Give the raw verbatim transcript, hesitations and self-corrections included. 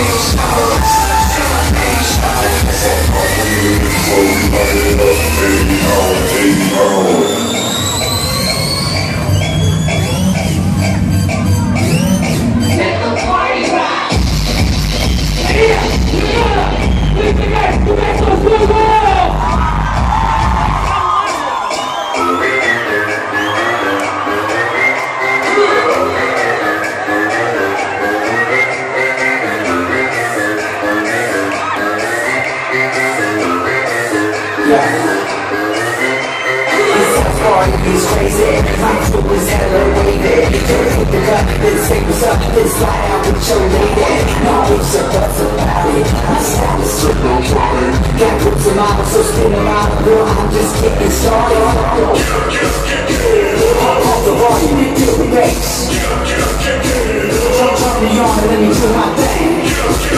It's crazy, my crew is elevated. Dirt with the gut, then take us up, then slide out with your lady. No ifs or buts about it, my style is straight on fire. Got groups of models, so spin them out, girl, I'm just getting started. Off the volume and feel the bass. Turn me on and let me do my thing.